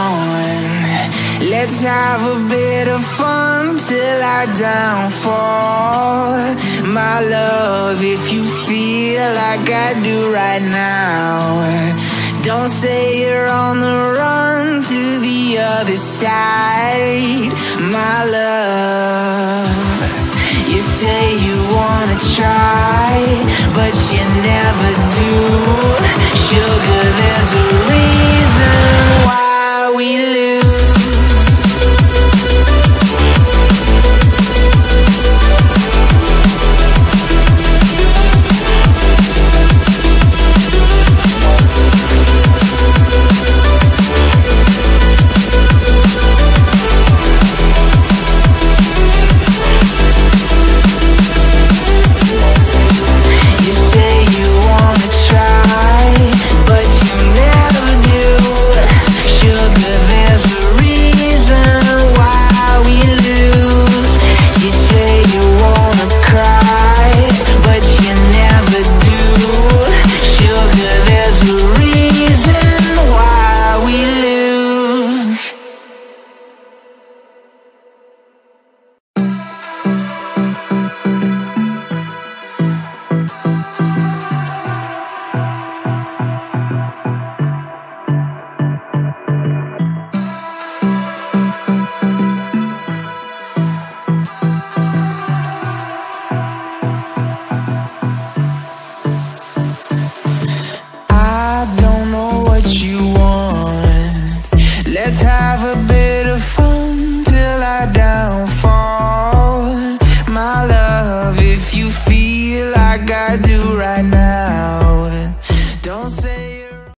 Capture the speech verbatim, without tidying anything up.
want. Let's have a bit of fun till I downfall. My love, if you feel like I do right now, don't say you're on the run to the other side. My love, you say you wanna try, but you never do. Sugar, there's a reason why we lose. Let's have a bit of fun till I downfall. My love, if you feel like I do right now,